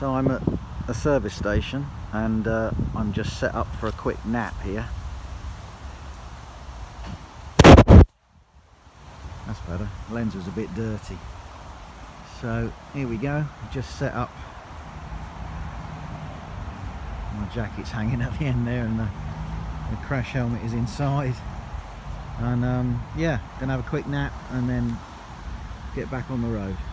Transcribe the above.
So I'm at a service station and I'm just set up for a quick nap here. That's better. The lens was a bit dirty. So here we go, just set up. My jacket's hanging at the end there and the crash helmet is inside. And yeah, gonna have a quick nap and then get back on the road.